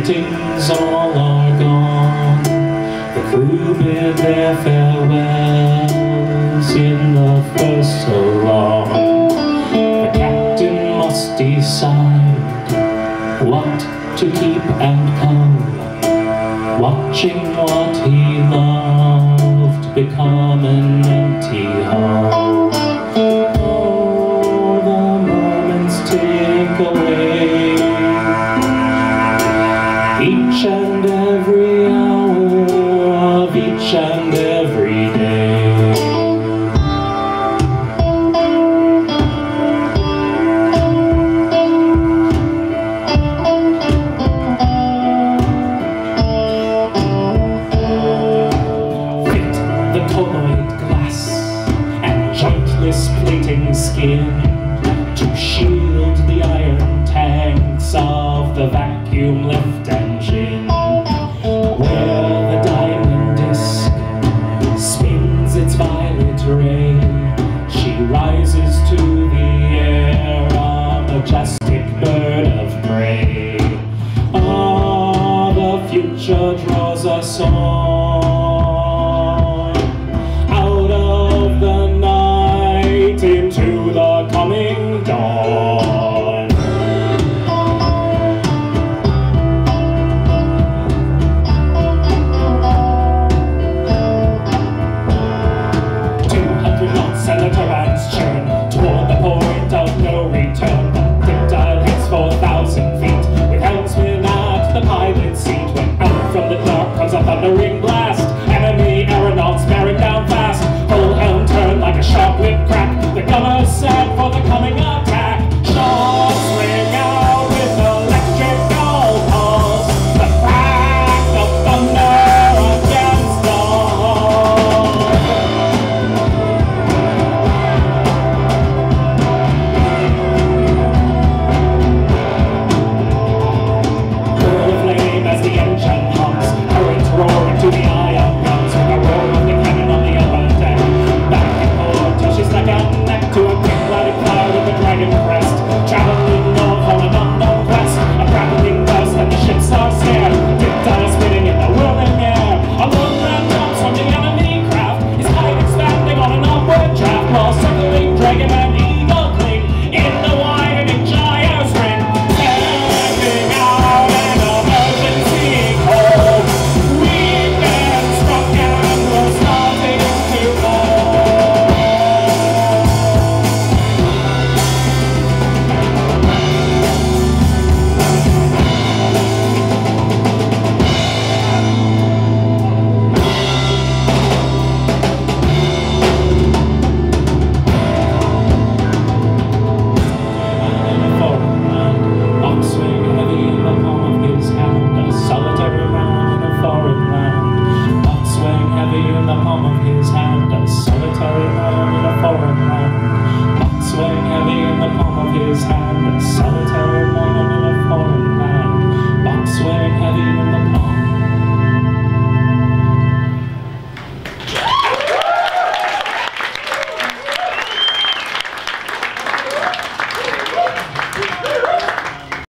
greetings all are gone. The crew bid their farewells in the first salon. The captain must decide what to keep and cull, watching what he loved become an empty hull. Oh, the moments tick away, each and every hour of each and every day. Fit the colloid glass and jointless plating skin to shield the iron tanks of the vacuum lift engine, where the diamond disc spins its violet ray. She rises to the air, a majestic bird.